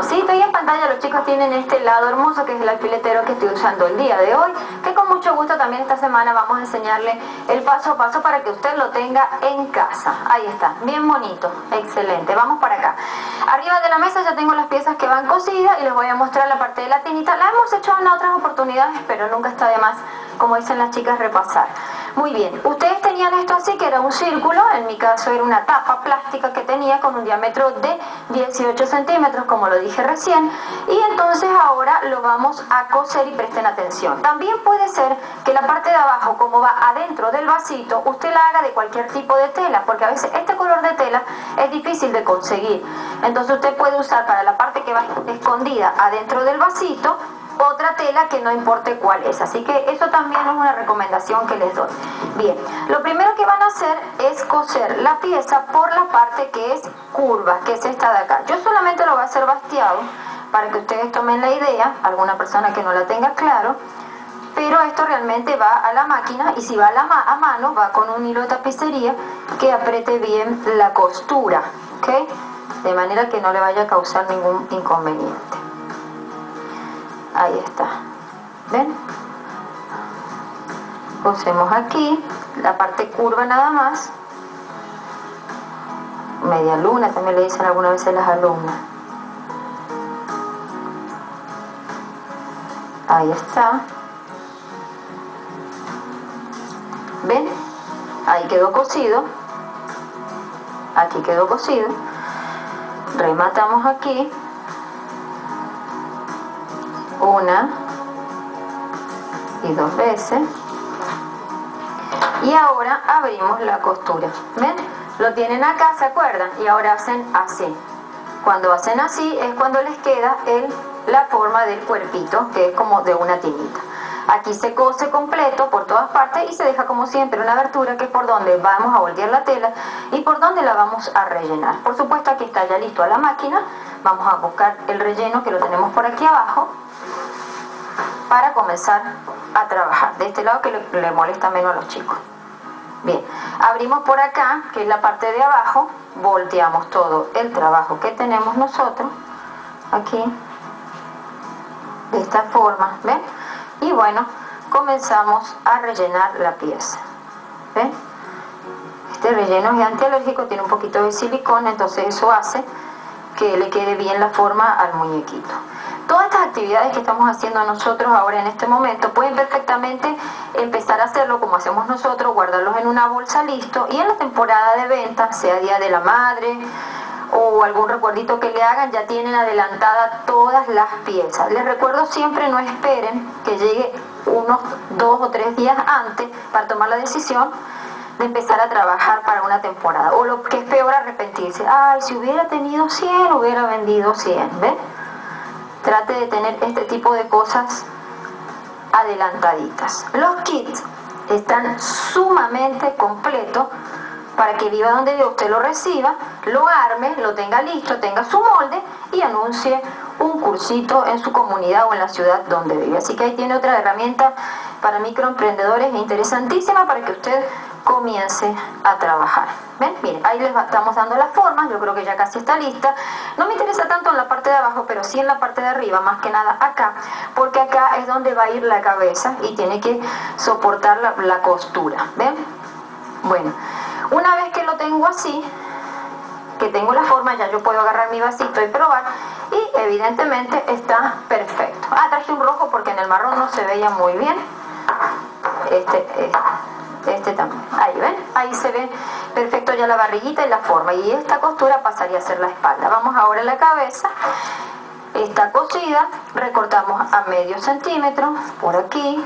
Bueno, sí, ahí en pantalla los chicos tienen este lado hermoso que es el alfiletero que estoy usando el día de hoy, que con mucho gusto también esta semana vamos a enseñarle el paso a paso para que usted lo tenga en casa. Ahí está, bien bonito, excelente. Vamos para acá. Arriba de la mesa ya tengo las piezas que van cosidas y les voy a mostrar la parte de la tinita. La hemos hecho en otras oportunidades, pero nunca está de más, como dicen las chicas, repasar. Muy bien, ustedes tenían esto así, que era un círculo, en mi caso era una tapa plástica que tenía con un diámetro de 18 centímetros, como lo dije recién, y entonces ahora lo vamos a coser y presten atención. También puede ser que la parte de abajo, como va adentro del vasito, usted la haga de cualquier tipo de tela, porque a veces este color de tela es difícil de conseguir. Entonces usted puede usar para la parte que va escondida adentro del vasito, otra tela que no importe cuál es, así que eso también es una recomendación que les doy. Bien, lo primero que van a hacer es coser la pieza por la parte que es curva, que es esta de acá. Yo solamente lo voy a hacer basteado para que ustedes tomen la idea, alguna persona que no la tenga claro, pero esto realmente va a la máquina y si va a mano va con un hilo de tapicería que apriete bien la costura, ¿ok? De manera que no le vaya a causar ningún inconveniente. Ahí está, ¿ven? Cosemos aquí la parte curva nada más, media luna también le dicen algunas veces las alumnas. Ahí está, ¿ven? Ahí quedó cosido, aquí quedó cosido, rematamos aquí, una y dos veces y ahora abrimos la costura, ¿ven? Lo tienen acá, ¿se acuerdan? Y ahora hacen así. Cuando hacen así es cuando les queda la forma del cuerpito, que es como de una tinita. Aquí se cose completo por todas partes y se deja como siempre una abertura que es por donde vamos a voltear la tela y por donde la vamos a rellenar. Por supuesto aquí está ya listo a la máquina, vamos a buscar el relleno que lo tenemos por aquí abajo para comenzar a trabajar de este lado que le molesta menos a los chicos. Bien, abrimos por acá, que es la parte de abajo, volteamos todo el trabajo que tenemos nosotros aquí de esta forma, ¿ven? Y bueno, comenzamos a rellenar la pieza, ¿ven? Este relleno es antialérgico, tiene un poquito de silicona, entonces eso hace que le quede bien la forma al muñequito. Todas estas actividades que estamos haciendo nosotros ahora en este momento pueden perfectamente empezar a hacerlo como hacemos nosotros, guardarlos en una bolsa listo y en la temporada de venta, sea Día de la Madre o algún recuerdito que le hagan, ya tienen adelantadas todas las piezas. Les recuerdo siempre no esperen que llegue unos 2 o 3 días antes para tomar la decisión de empezar a trabajar para una temporada, o lo que es peor, arrepentirse. Ay, si hubiera tenido 100 hubiera vendido 100, ¿ven? Trate de tener este tipo de cosas adelantaditas. Los kits están sumamente completos para que viva donde usted lo reciba, lo arme, lo tenga listo, tenga su molde y anuncie un cursito en su comunidad o en la ciudad donde vive. Así que ahí tiene otra herramienta para microemprendedores interesantísima para que usted comience a trabajar. ¿Ven? Miren, ahí les estamos dando las formas, yo creo que ya casi está lista. No me interesa tanto en la parte de abajo, pero sí en la parte de arriba, más que nada acá, porque acá es donde va a ir la cabeza y tiene que soportar la costura. ¿Ven? Bueno, una vez que lo tengo así, que tengo la forma, ya yo puedo agarrar mi vasito y probar, y evidentemente está perfecto. Traje un rojo porque en el marrón no se veía muy bien. Este también, ahí ven, ahí se ve perfecto ya la barriguita y la forma, y esta costura pasaría a ser la espalda. Vamos ahora a la cabeza, está cosida, recortamos a medio centímetro, por aquí,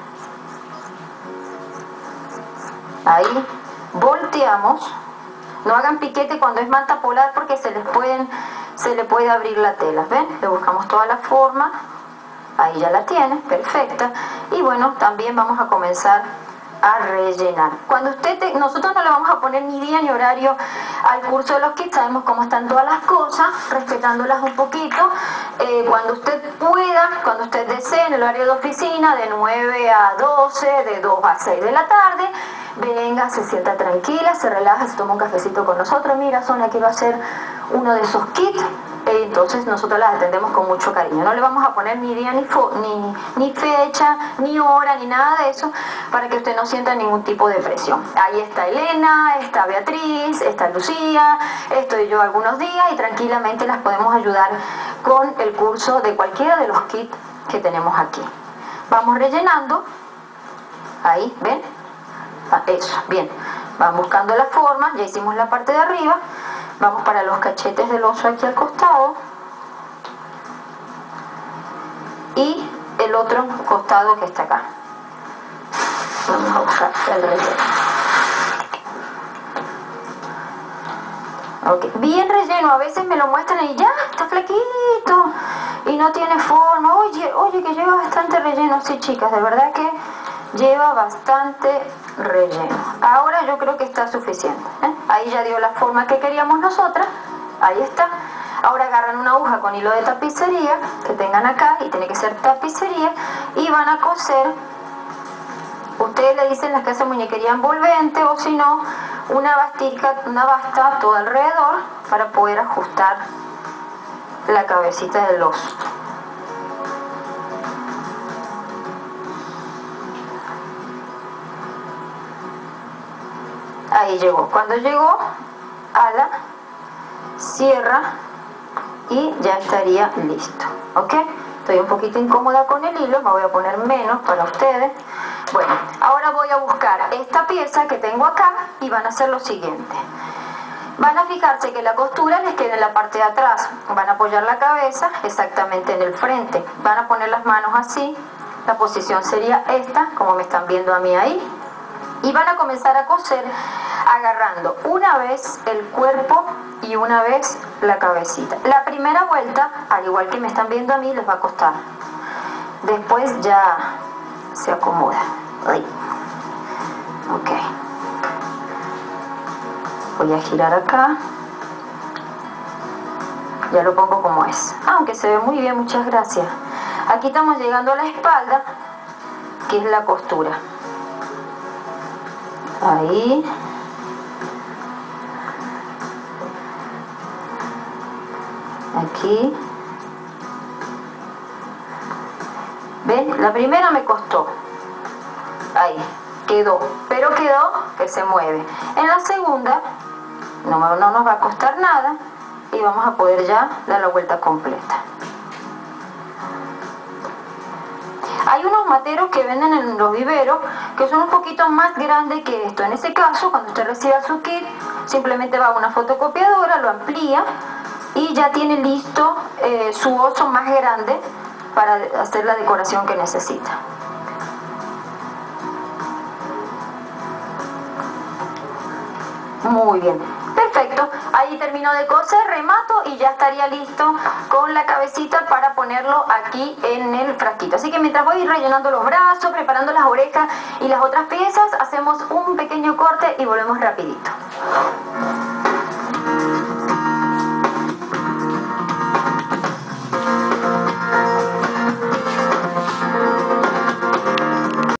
ahí, volteamos, no hagan piquete cuando es manta polar porque se le puede abrir la tela, ven, le buscamos toda la forma, ahí ya la tiene, perfecta, y bueno, también vamos a comenzar a rellenar. Cuando nosotros no le vamos a poner ni día ni horario al curso de los kits, sabemos cómo están todas las cosas, respetándolas un poquito, cuando usted pueda, cuando usted desee, en el horario de oficina, de 9 a 12, de 2 a 6 de la tarde, venga, se sienta tranquila, se relaja, se toma un cafecito con nosotros. Mira, Sonia, aquí va a ser uno de esos kits entonces nosotros las atendemos con mucho cariño. No le vamos a poner ni día, ni fecha, ni hora, ni nada de eso, para que usted no sienta ningún tipo de presión. Ahí está Elena, está Beatriz, está Lucía, estoy yo algunos días, y tranquilamente las podemos ayudar con el curso de cualquiera de los kits que tenemos aquí. Vamos rellenando. Ahí, ¿ven? Eso, bien. Van buscando la forma, ya hicimos la parte de arriba. Vamos para los cachetes del oso aquí al costado. Y el otro costado que está acá. Vamos a buscar el relleno. Okay. Bien relleno, a veces me lo muestran y ya, está flaquito y no tiene forma. Oye, que lleva bastante relleno. Sí, chicas, de verdad que lleva bastante relleno. Ahora yo creo que está suficiente, ¿eh? Ahí ya dio la forma que queríamos nosotras. Ahí está. Ahora agarran una aguja con hilo de tapicería que tengan acá, y tiene que ser tapicería, y van a coser. Ustedes le dicen las que hacen muñequería envolvente, o si no, una basta todo alrededor para poder ajustar la cabecita del oso. Ahí llegó. Cuando llegó, ala, cierra y ya estaría listo. ¿Ok? Estoy un poquito incómoda con el hilo, me voy a poner menos para ustedes. Bueno, ahora voy a buscar esta pieza que tengo acá y van a hacer lo siguiente. Van a fijarse que la costura les quede en la parte de atrás. Van a apoyar la cabeza exactamente en el frente. Van a poner las manos así. La posición sería esta, como me están viendo a mí ahí. Y van a comenzar a coser agarrando una vez el cuerpo y una vez la cabecita. La primera vuelta, al igual que me están viendo a mí, les va a costar. Después ya se acomoda. Ahí. Ok. Voy a girar acá. Ya lo pongo como es. Aunque se ve muy bien, muchas gracias. Aquí estamos llegando a la espalda, que es la costura. Ahí. Aquí. ¿Ven? La primera me costó. Ahí. Quedó. Pero quedó que se mueve. En la segunda no nos va a costar nada. Y vamos a poder ya dar la vuelta completa. Hay unos materos que venden en los viveros que son un poquito más grandes que esto. En ese caso, cuando usted reciba su kit, simplemente va a una fotocopiadora, lo amplía y ya tiene listo su oso más grande para hacer la decoración que necesita. Muy bien, perfecto. Ahí termino de coser, remato y ya estaría listo con la cabecita para ponerlo aquí en el frasquito. Así que mientras voy rellenando los brazos, preparando las orejas y las otras piezas, hacemos un pequeño corte y volvemos rapidito.